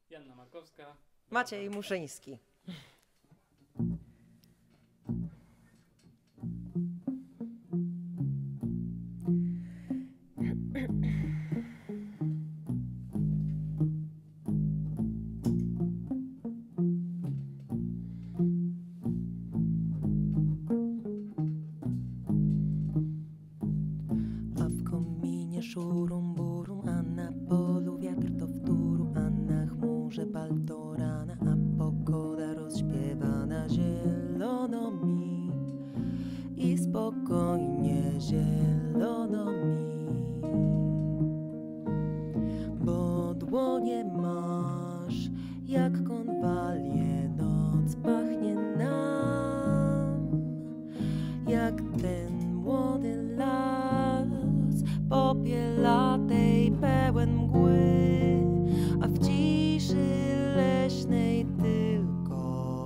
Janna Markowska. Maciej Muszyński. A w kominie szurum burum, a na polu wiatr to wtóru, a na chmurze baltorana, a pogoda rozśpiewana. Zielono mi i spokojnie, zielono mi, bo dłonie masz jak konwalie, noc pachnie nam jak ten młody las popielatej pełen mgły, a w ciszy leśnej tylko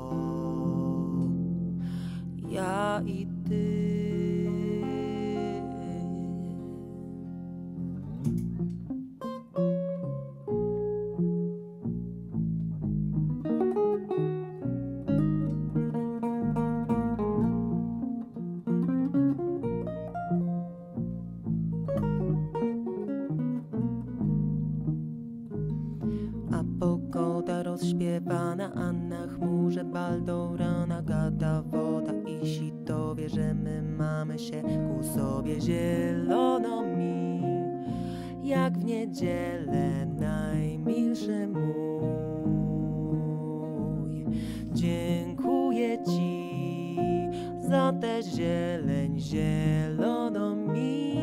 ja i ty. A pogoda rozśpiewana, a na chmurze baldorana gada woda i sito wie, że my mamy się ku sobie. Zielono mi jak w niedzielę, najmilszy mój. Dziękuję ci za tę zieleń, zielono mi,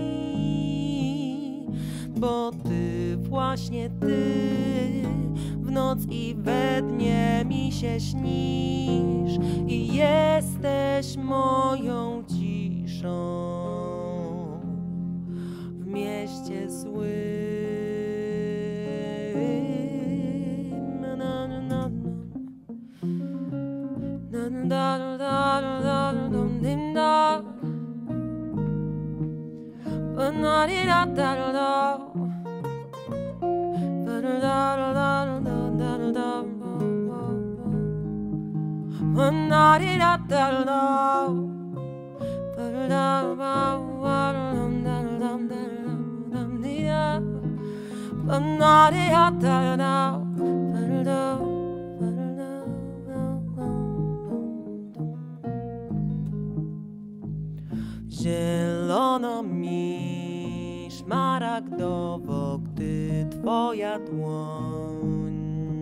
bo ty, właśnie ty, w noc i we dnie mi się śnisz i jesteś moją ciszą w mieście złym. Na, na, na, na. Na, na, na, na, na, na, na, na. Na, na, na, na, na. Zielono mi szmaragdowo, gdy twoja dłoń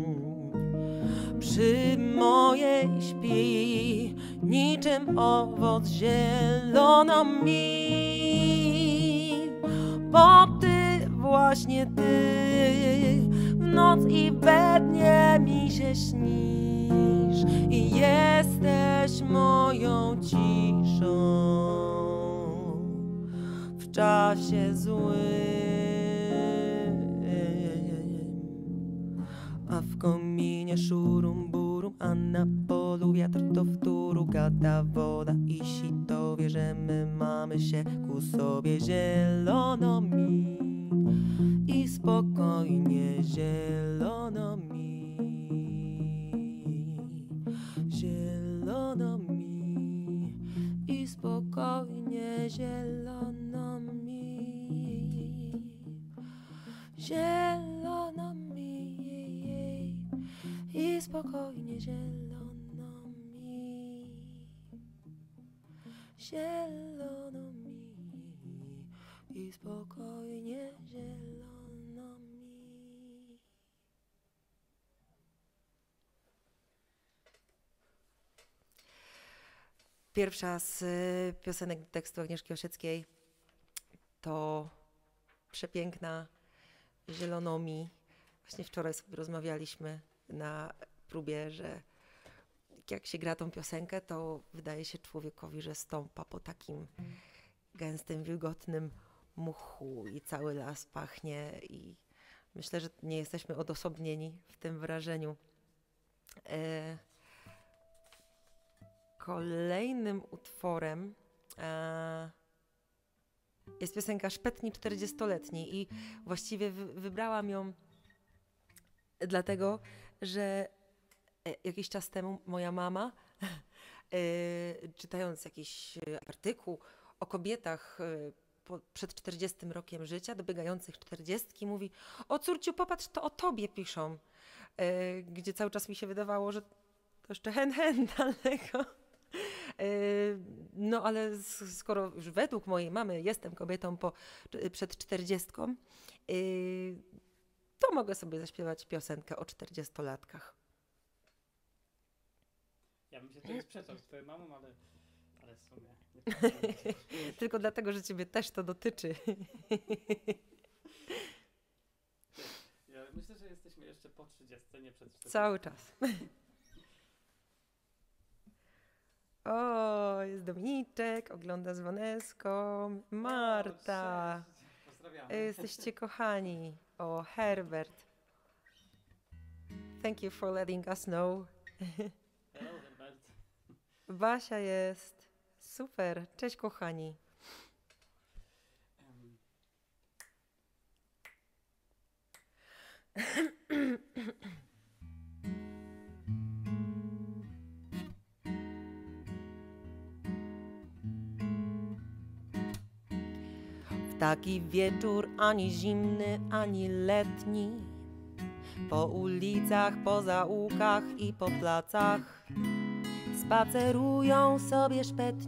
przy mojej śpi, niczym owoc. Zielono mi, bo ty, właśnie ty, w noc i we dnie mi się śnisz i jesteś moją ciszą w czasie złym. A w kominie szurum burum, a na polu wiatr to wtóru, gada woda i sito wie, że my mamy się ku sobie. Zielono mi i spokojnie, zielono mi, zielono mi i spokojnie, zielono mi, zielono mi i spokojnie, zielono mi, zielono mi i spokojnie, zielono mi. Pierwsza z piosenek tekstu Agnieszki Osieckiej to przepiękna Zielono mi. Właśnie wczoraj sobie rozmawialiśmy na próbie, że jak się gra tą piosenkę, to wydaje się człowiekowi, że stąpa po takim gęstym, wilgotnym muchu i cały las pachnie i myślę, że nie jesteśmy odosobnieni w tym wrażeniu. Kolejnym utworem jest piosenka Szpetni 40-letniej i właściwie wybrałam ją dlatego, że jakiś czas temu moja mama, czytając jakiś artykuł o kobietach przed 40 rokiem życia, dobiegających 40, mówi: o córciu, popatrz, to o tobie piszą. Gdzie cały czas mi się wydawało, że to jeszcze hen daleko. No ale skoro już według mojej mamy jestem kobietą przed 40, to mogę sobie zaśpiewać piosenkę o 40-latkach. Ja bym się tutaj sprzeczał z twoją mamą, ale w sumie... Tylko dlatego, że ciebie też to dotyczy. Ja myślę, że jesteśmy jeszcze po 30, nie przed 40. Cały czas. O, jest Dominiczek, ogląda z Waneską, Marta. O, cześć. Pozdrawiamy. Jesteście kochani. O, Herbert. Thank you for letting us know. Hello, Herbert. Basia jest. Super. Cześć kochani. W taki wieczór ani zimny, ani letni, po ulicach, po zaułkach i po placach spacerują sobie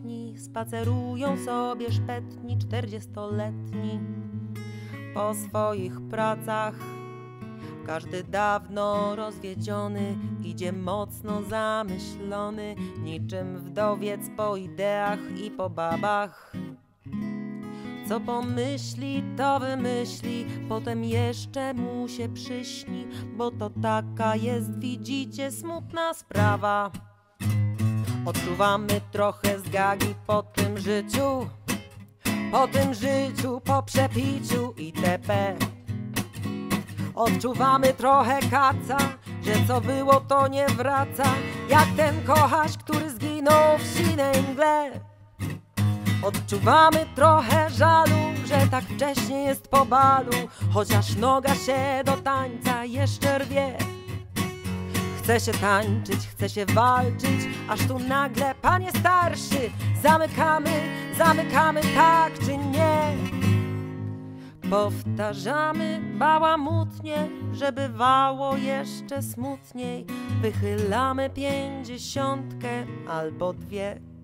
szpetni 40-letni po swoich pracach. Każdy dawno rozwiedziony idzie mocno zamyślony, niczym wdowiec po ideach i po babach. Co pomyśli, to wymyśli, potem jeszcze mu się przyśni, bo to taka jest, widzicie, smutna sprawa. Odczuwamy trochę zgagi po tym życiu, po przepiciu itp. Odczuwamy trochę kaca, że co było to nie wraca, jak ten kochaś, który zginął w sinej mgle. Odczuwamy trochę żalu, że tak wcześnie jest po balu, chociaż noga się do tańca jeszcze rwie. Chce się tańczyć, chce się walczyć, aż tu nagle, panie starszy, zamykamy, tak czy nie? Powtarzamy bałamutnie, że bywało jeszcze smutniej. Wychylamy 50 albo 2.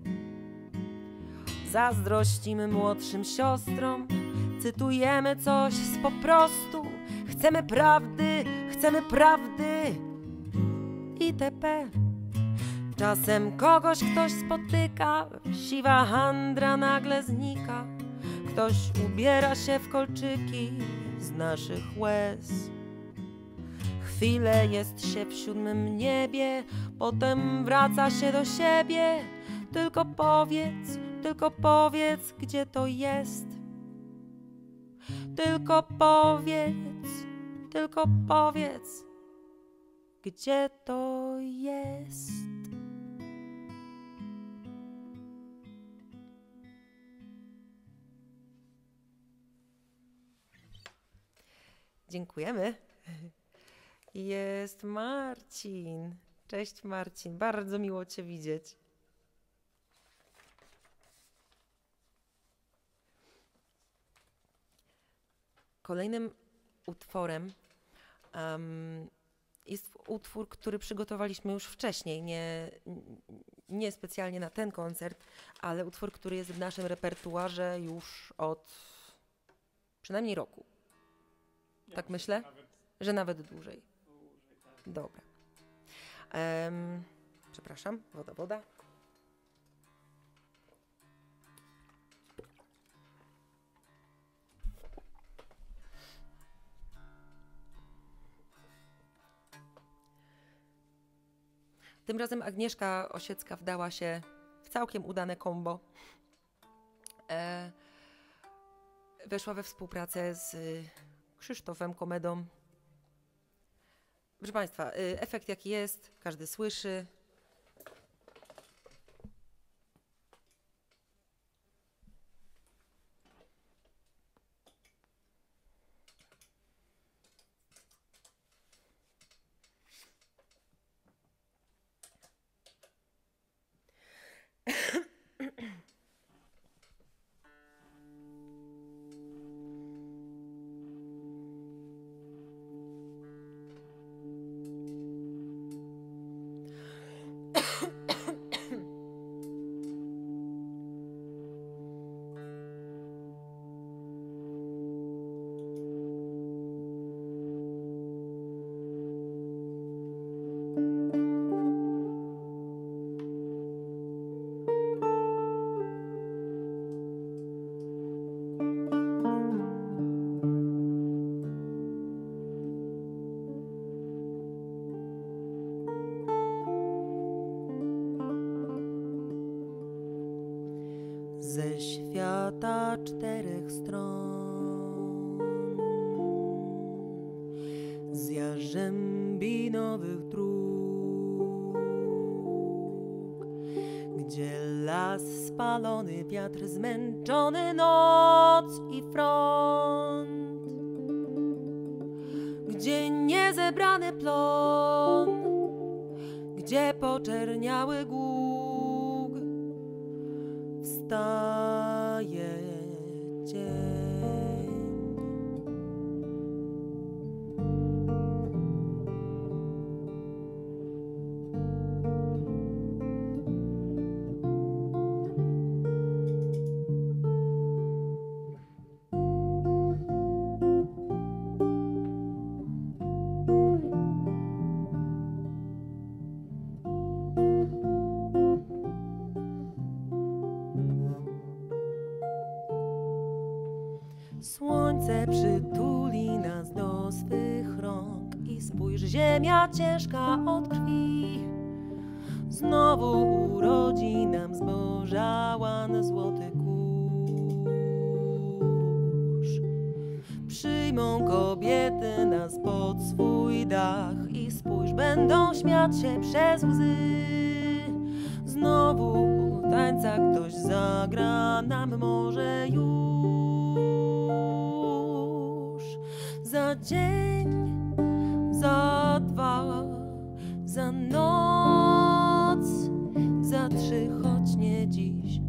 Zazdrościmy młodszym siostrom, cytujemy coś z po prostu. Chcemy prawdy itp. Czasem kogoś ktoś spotyka, siwa handra nagle znika. Ktoś ubiera się w kolczyki z naszych łez. Chwilę jest się w 7. niebie, potem wraca się do siebie. Tylko powiedz, gdzie to jest. Tylko powiedz, gdzie to jest. Dziękujemy. Jest Marcin. Cześć Marcin, bardzo miło Cię widzieć. Kolejnym utworem jest utwór, który przygotowaliśmy już wcześniej, nie specjalnie na ten koncert, ale utwór, który jest w naszym repertuarze już od przynajmniej roku. Tak myślę? Że nawet dłużej. Tak. Dobra. Przepraszam, woda. Tym razem Agnieszka Osiecka wdała się w całkiem udane kombo. Weszła we współpracę z Krzysztofem Komedą. Proszę Państwa, efekt jaki jest, każdy słyszy. świata 4 stron, z jarzębinowych dróg, gdzie las spalony, wiatr zmęczony, noc i front, gdzie niezebrany plon, gdzie poczerniały głóg, wstaje dzień. Słońce przytuli nas do swych rąk i spójrz, ziemia ciężka od krwi znowu urodzi nam zboża łan złoty kurz. Przyjmą kobiety nas pod swój dach i spójrz, będą śmiać się przez łzy. Znowu tańca ktoś zagra nam może już. Za dzień, za 2, za noc, za 3, choć nie dziś.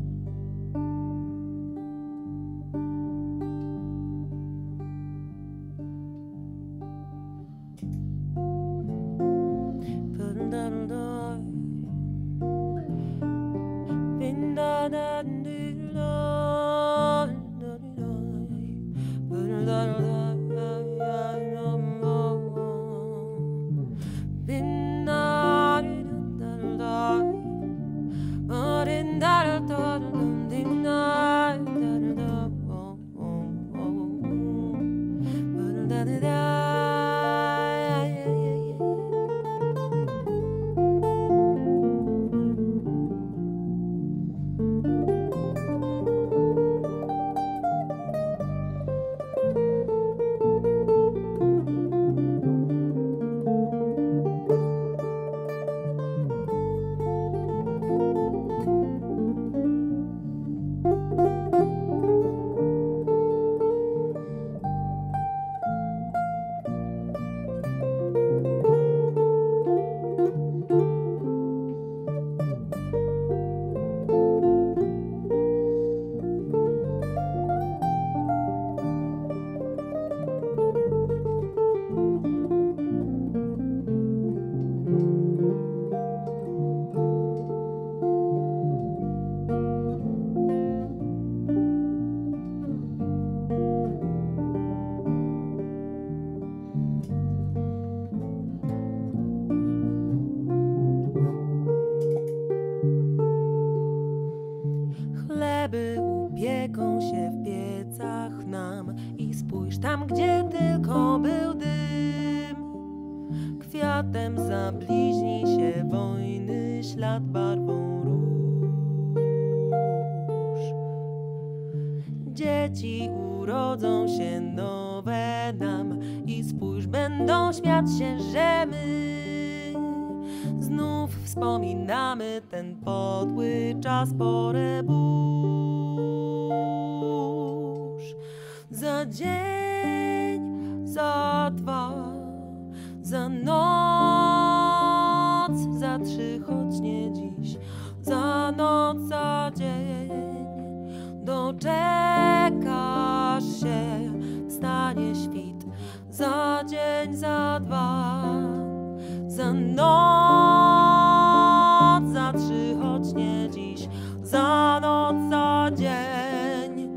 Upieką się w piecach nam i spójrz tam, gdzie tylko był dym. Kwiatem zabliźni się wojny ślad barwą róż. Dzieci urodzą się nowe nam i spójrz, będą śmiać się, że my znów wspominamy ten podły czas, porę burz. Za dzień, za 2, za noc, za 3, choć nie dziś. Za noc, za dzień doczekasz się, wstanie świt. Za dzień, za 2, za noc, za 3, choć nie dziś. Za noc, za dzień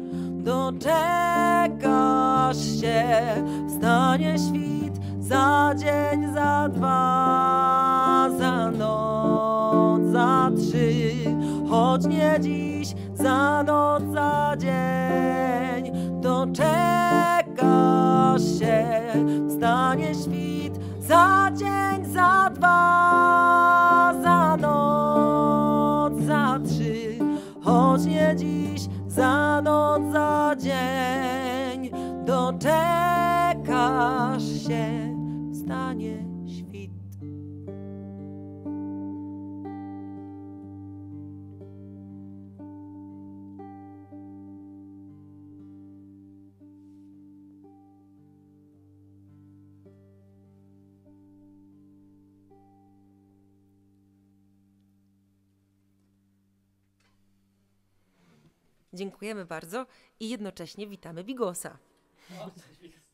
doczekasz się, wstanie świt. Za dzień, za 2, za noc, za 3, choć nie dziś. Za noc, za dzień doczekasz się, wstanie świt. Za dzień, za 2, za noc, za 3, choć nie dziś. za noc, za dzień, doczekasz się, wstanie świt. Dziękujemy bardzo i jednocześnie witamy Bigosa. O, cześć, Wikos.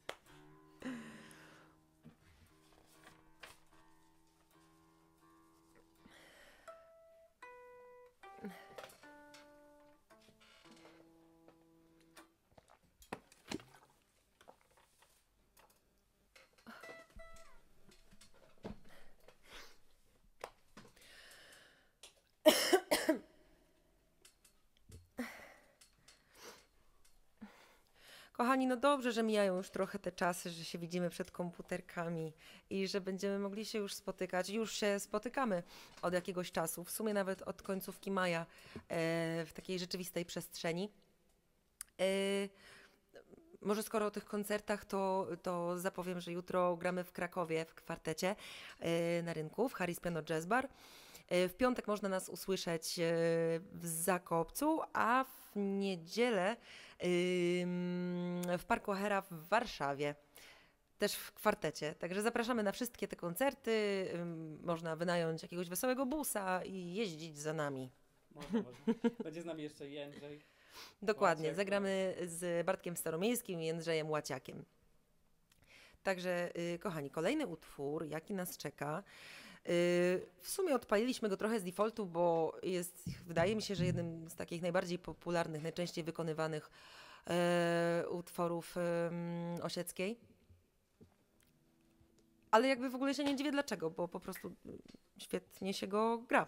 Kochani, no dobrze, że mijają już trochę te czasy, że się widzimy przed komputerkami i że będziemy mogli się już spotykać. Już się spotykamy od jakiegoś czasu, w sumie nawet od końcówki maja w takiej rzeczywistej przestrzeni. Może skoro o tych koncertach, to zapowiem, że jutro gramy w Krakowie w kwartecie na rynku w Harris Piano Jazz Bar. W piątek można nas usłyszeć w Zakopcu, a w niedzielę w Parku Ochera w Warszawie, też w kwartecie. Także zapraszamy na wszystkie te koncerty. Można wynająć jakiegoś wesołego busa i jeździć za nami. Można. Będzie z nami jeszcze Jędrzej. Dokładnie, Łaciak. zagramy z Bartkiem Staromiejskim i Jędrzejem Łaciakiem. Także, kochani, kolejny utwór, jaki nas czeka. W sumie odpaliliśmy go trochę z defaultu, bo jest, wydaje mi się, że jednym z takich najbardziej popularnych, najczęściej wykonywanych utworów Osieckiej. Ale jakby w ogóle się nie dziwię dlaczego, bo po prostu świetnie się go gra.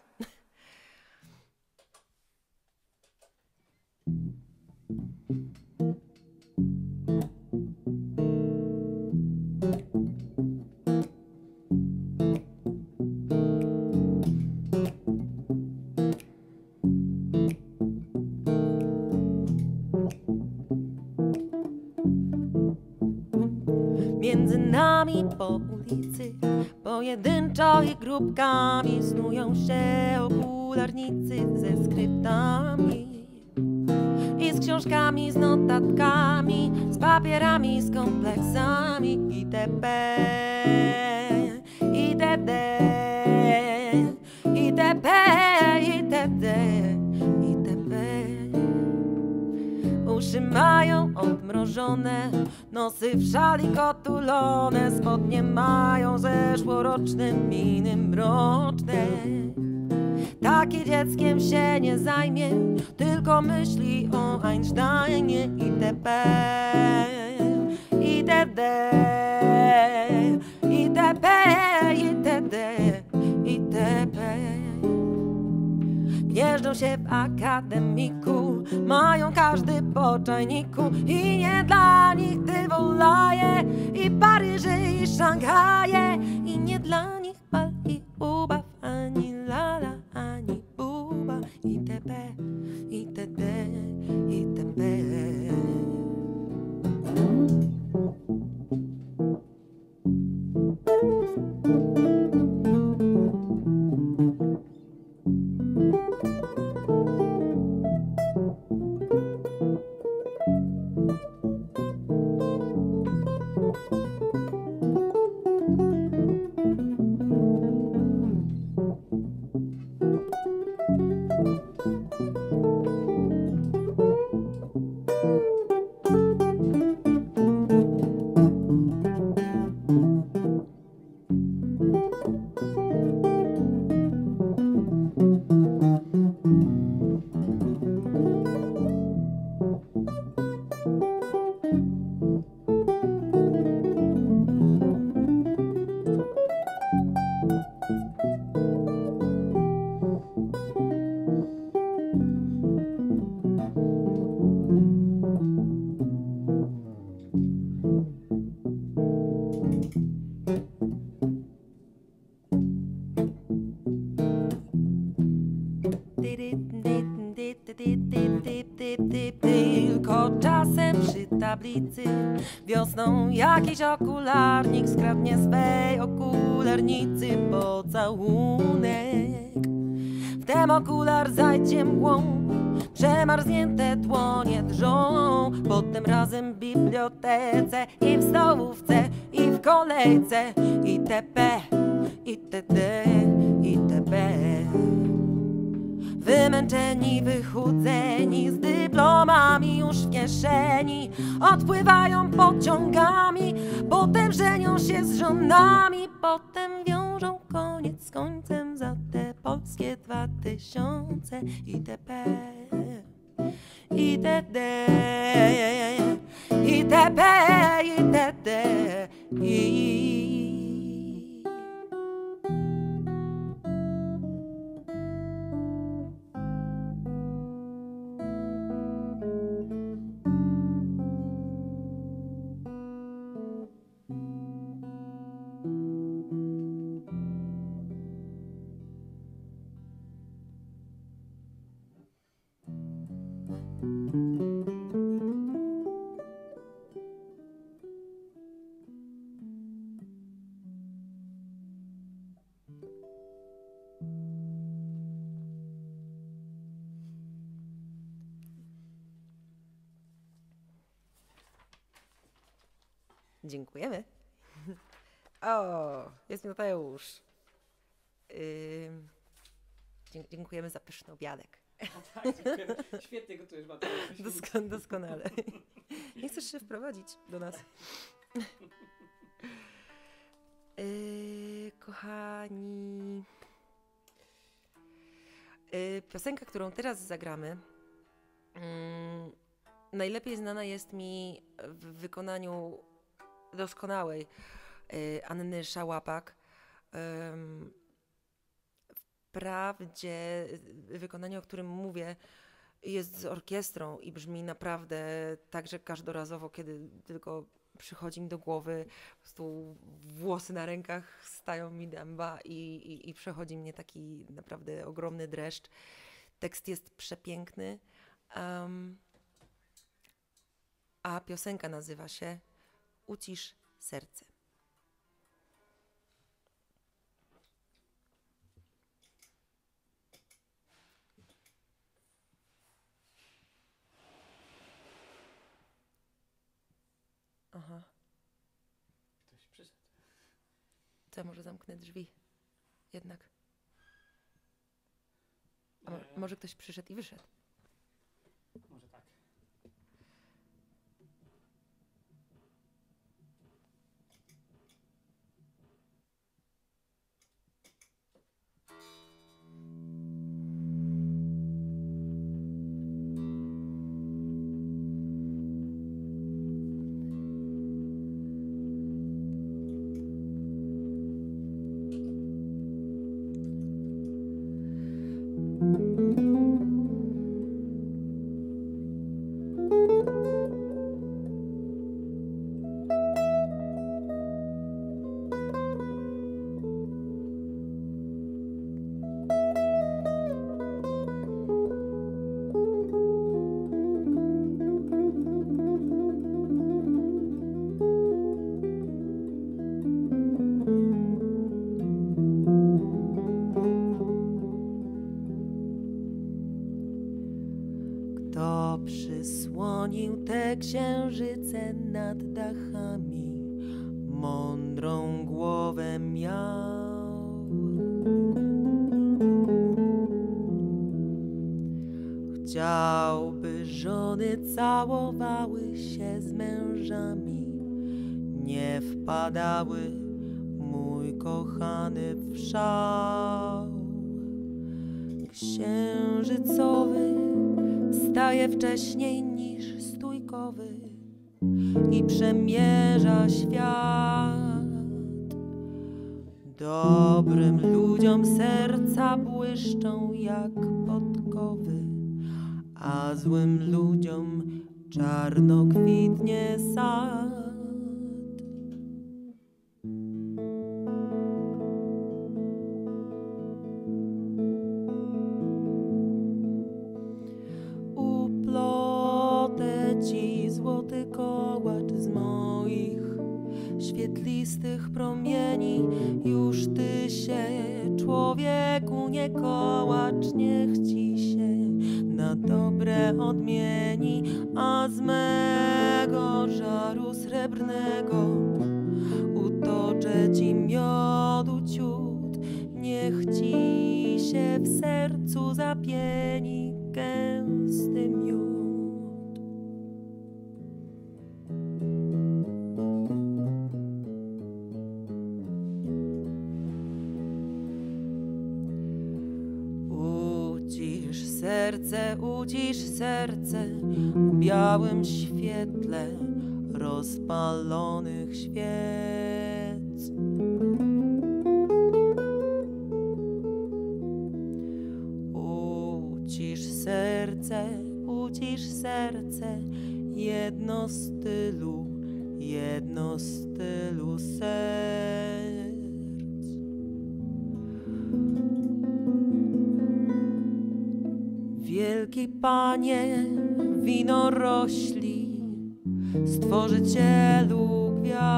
Między nami po ulicy pojedynczo i grupkami snują się okularnicy ze skryptami i z książkami, z notatkami, z papierami, z kompleksami itp. itd. itp. itd. itp. Uszy mają odmrożone, nosy w szali kotulone, spodnie mają zeszłoroczne miny mroczne. Takie dzieckiem się nie zajmie, tylko myśli o Einsteinie itp. itd. itp. itd. itp. Gnieżdżą się w akademiku, mają każdy po czajniku i nie dla nich Tywolaje i Paryże i Szanghaje i nie dla nich bal i ubaw, ani lala, ani buba itp. itd. itp. tablicy. Wiosną jakiś okularnik skradnie swej okularnicy pocałunek. Wtem okular zajdzie mgłą, przemarznięte dłonie drżą. Potem razem w bibliotece i w stołówce i w kolejce itp. itd. itp. Wymęczeni, wychudzeni, z dyplomami już w kieszeni, odpływają pociągami, potem żenią się z żonami, potem wiążą koniec z końcem za te polskie 2000 itp. itd. itp. itd. Dziękujemy. O, jest Mateusz. Dziękujemy za pyszny obiadek. Tak, dziękuję. Świetnie gotujesz, Mateusz. Doskonale. Nie chcesz się wprowadzić do nas? Kochani, piosenka, którą teraz zagramy, najlepiej znana jest mi w wykonaniu doskonałej Anny Szałapak. Wprawdzie wykonanie, o którym mówię, jest z orkiestrą i brzmi naprawdę tak, że każdorazowo, kiedy tylko przychodzi mi do głowy, po prostu włosy na rękach stają mi dęba i przechodzi mnie taki naprawdę ogromny dreszcz. Tekst jest przepiękny, a piosenka nazywa się Ucisz serce. Aha. Ktoś przyszedł. To ja może zamknę drzwi. Jednak. A Nie, może ktoś przyszedł i wyszedł. Może tak. Przysłonił te księżyce nad dachami, mądrą głowę miał. Chciałby żony całowały się z mężami, nie wpadały, mój kochany, w szał. Księżycowy wstaje wcześniej niż stójkowy i przemierza świat. Dobrym ludziom serca błyszczą jak podkowy, a złym ludziom czarno kwitnie sad. Uplotę ci złoty koł ognistych promieni. Już ty się, człowieku, nie kołacz, niech ci się na dobre odmieni, a z mego żaru srebrnego utoczę ci miodu ciut. Niech ci się w sercu zapieni gęsty miód. Ucisz serce w białym świetle rozpalonych świec. Ucisz serce, jedno z tylu serc. Wielki Panie winorośli, Stworzycielu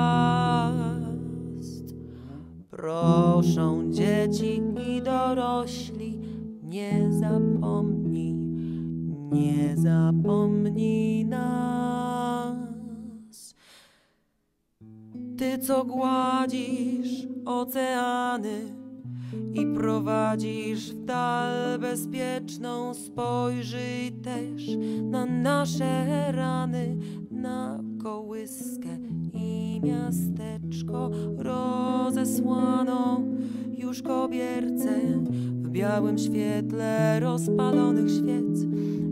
gwiazd, proszą dzieci i dorośli, nie zapomnij nas. Ty, co gładzisz oceany i prowadzisz w dal bezpieczną, spojrzyj też na nasze rany, na kołyskę i miasteczko rozesłano już kobierce w białym świetle rozpalonych świec.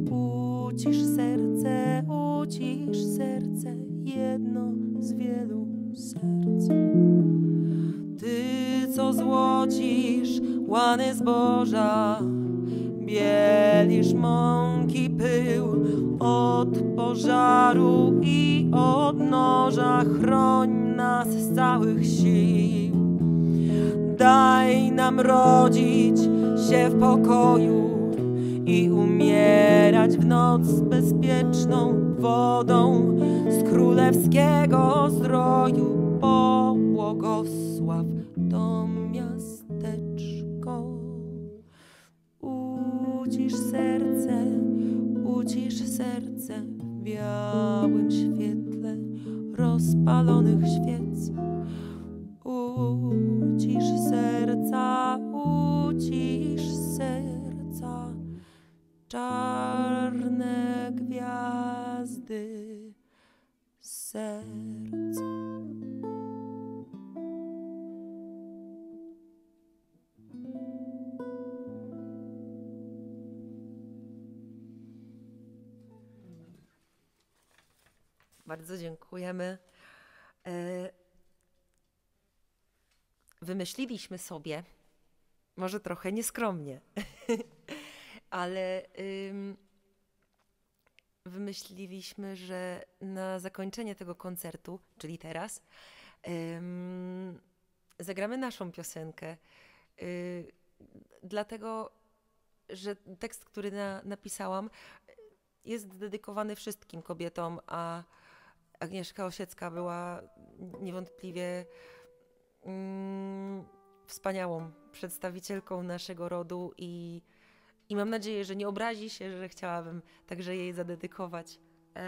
Ucisz serce, jedno z wielu serc. Ty, co złocisz łany zboża, bielisz mąki pył od pożaru i od noża, chroń nas z całych sił. Daj nam rodzić się w pokoju i umierać w noc bezpieczną wodą z królewskiego zdroju. Pobłogosław to miasteczko. Ucisz serce w białym świetle rozpalonych świec. Ucisz serca, czarne gwiazdy serc. Bardzo dziękujemy. Wymyśliliśmy sobie, może trochę nieskromnie, ale wymyśliliśmy, że na zakończenie tego koncertu, czyli teraz, zagramy naszą piosenkę. Dlatego, że tekst, który napisałam, jest dedykowany wszystkim kobietom, a Agnieszka Osiecka była niewątpliwie wspaniałą przedstawicielką naszego rodu i mam nadzieję, że nie obrazi się, że chciałabym także jej zadedykować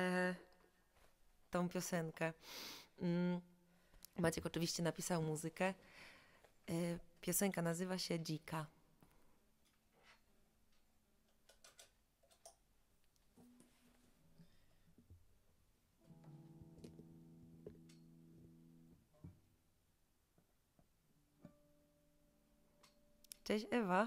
tą piosenkę. Maciek oczywiście napisał muzykę. Piosenka nazywa się Dzika. Cześć Ewa.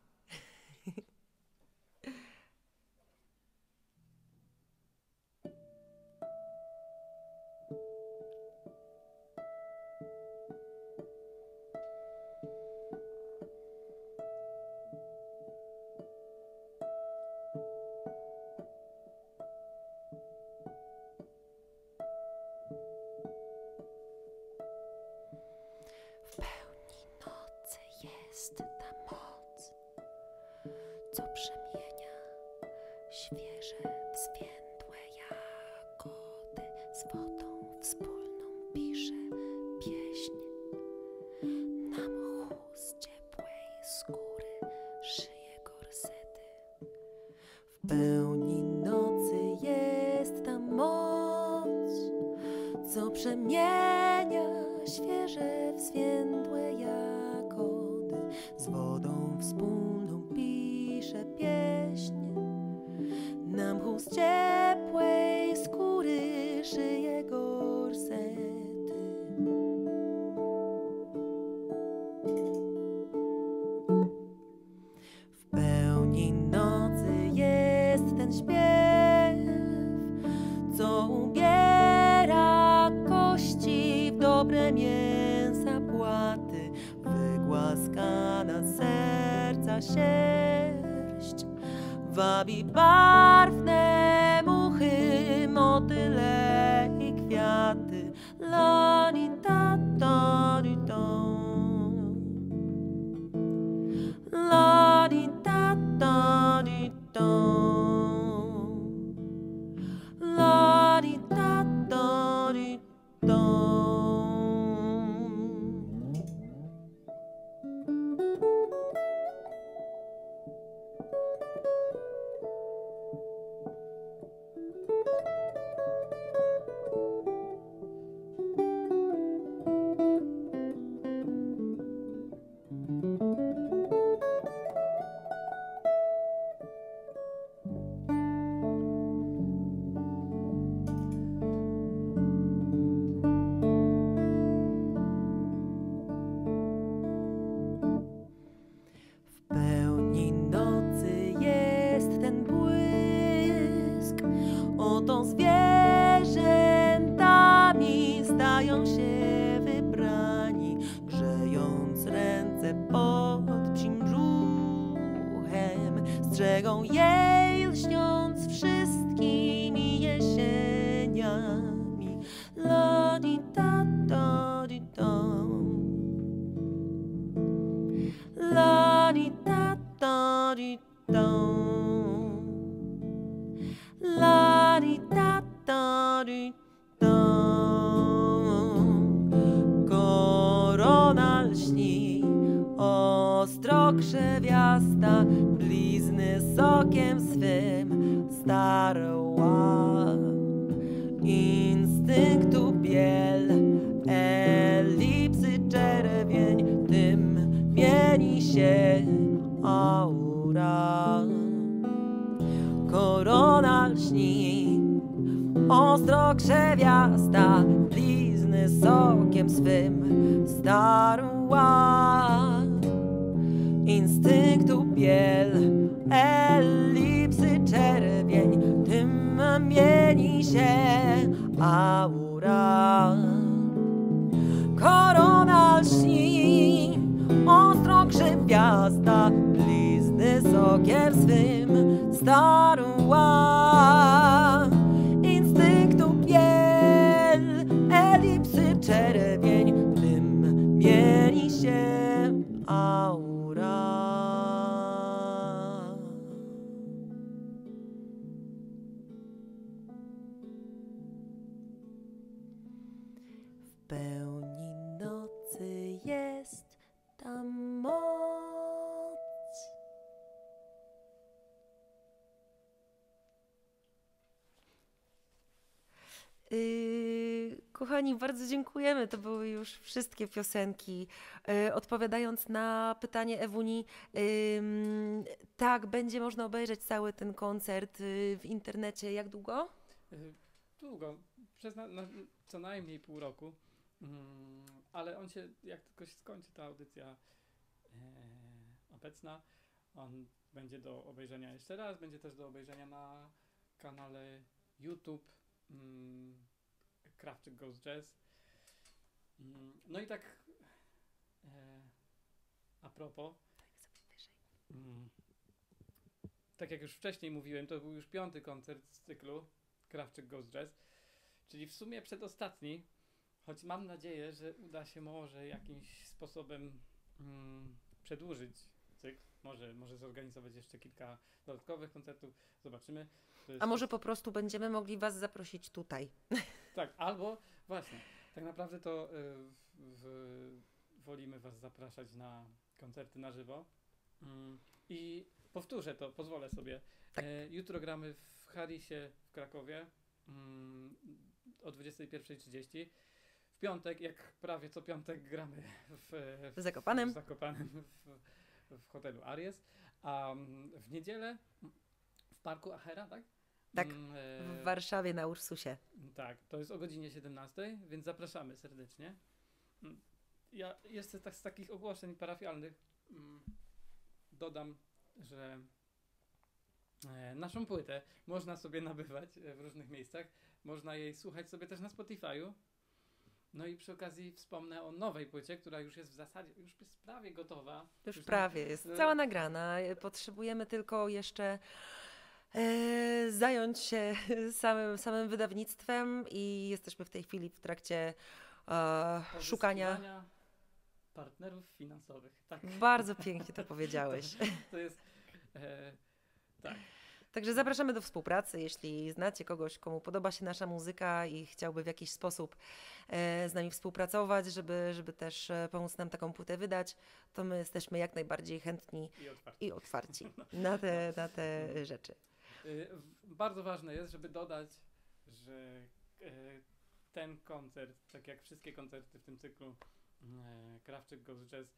W pełni nocy jest ta moc, co przemienia świeże, wzwiędłe jagody, z wodą wspólną pisze pieśń co przemienia świeże w zwiędłe jagody, z wodą wspólną pisze pieśń, na mchu z ciepłej skóry szyje gorsety. W pełni nocy jest ten śpiew, co ubiera kości w dobre mięsa płaty, wygłaskana serca sierść, wabi barwne muchy, motyle i kwiaty. La di da da di da. La di da da di da. La di da da di da. Oto zwierzętami stają się wybrani, grzejąc ręce pod psim brzuchem, strzegą jej, lśniąc wszystkimi jesieniami. La di da da di da. La di da da di da. La di da da di da. Korona lśni, ostro krzewiasta, blizny sokiem swym starła. Instynktu biel, elipsy czerwień, tym mieni się aura. Korona lśni, ostro krzewiasta, blizny sokiem swym starła. Instynktu biel, elipsy czerwień, tym mieni się aura. Korona lśni, ostro krzewiasta, blizny sokiem swym starła. Instynktu biel, elipsy czerwień, tym mieni się aura. W pełni nocy jest ta moc. Kochani, bardzo dziękujemy. To były już wszystkie piosenki. Odpowiadając na pytanie Ewuni, tak, będzie można obejrzeć cały ten koncert w internecie. Jak długo? Długo, co najmniej pół roku, ale on się, jak tylko się skończy ta audycja obecna, on będzie do obejrzenia jeszcze raz, będzie też do obejrzenia na kanale YouTube Krawczyk Goes Jazz. No i tak a propos, tak jak już wcześniej mówiłem, to był już 5. koncert z cyklu Krawczyk Goes Jazz, czyli w sumie przedostatni, choć mam nadzieję, że uda się może jakimś sposobem przedłużyć cykl, może zorganizować jeszcze kilka dodatkowych koncertów, zobaczymy. A może po prostu będziemy mogli was zaprosić tutaj. Tak, albo właśnie, tak naprawdę to wolimy was zapraszać na koncerty na żywo. I powtórzę to, pozwolę sobie. Tak. Jutro gramy w Harisie w Krakowie. o 21:30. W piątek, jak prawie co piątek, gramy W Zakopanem. w Zakopanem w hotelu Aries, a w niedzielę w parku Achera, tak? Tak, Mm, w Warszawie na Ursusie. Tak, to jest o godzinie 17, więc zapraszamy serdecznie. Ja jeszcze tak z takich ogłoszeń parafialnych dodam, że naszą płytę można sobie nabywać w różnych miejscach. Można jej słuchać sobie też na Spotify'u. No i przy okazji wspomnę o nowej płycie, która już jest w zasadzie, już jest prawie gotowa. Już prawie jest cała nagrana. Potrzebujemy tylko jeszcze zająć się samym wydawnictwem i jesteśmy w tej chwili w trakcie szukania. Pozyskiwania partnerów finansowych. Tak, Bardzo pięknie to powiedziałeś. to jest tak. Także zapraszamy do współpracy. Jeśli znacie kogoś, komu podoba się nasza muzyka i chciałby w jakiś sposób z nami współpracować, żeby też pomóc nam taką płytę wydać, to my jesteśmy jak najbardziej chętni i otwarci na te rzeczy. Bardzo ważne jest, żeby dodać, że ten koncert, tak jak wszystkie koncerty w tym cyklu Krawczyk Goes Jazz,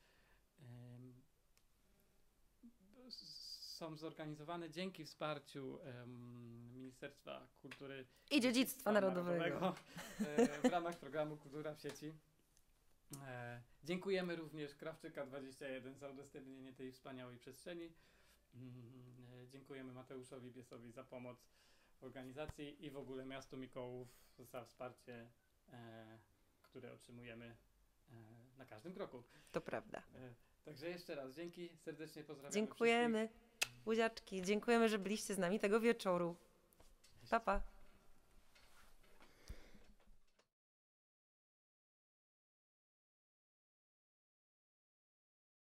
są zorganizowane dzięki wsparciu Ministerstwa Kultury I Dziedzictwa Narodowego w ramach programu Kultura w sieci. Dziękujemy również Krawczyka 21 za udostępnienie tej wspaniałej przestrzeni. Dziękujemy Mateuszowi Biesowi za pomoc w organizacji i w ogóle miastu Mikołów za wsparcie, które otrzymujemy na każdym kroku. To prawda. Także jeszcze raz dzięki, serdecznie pozdrawiamy. Dziękujemy. Buziaczki, dziękujemy, że byliście z nami tego wieczoru. Pa, pa.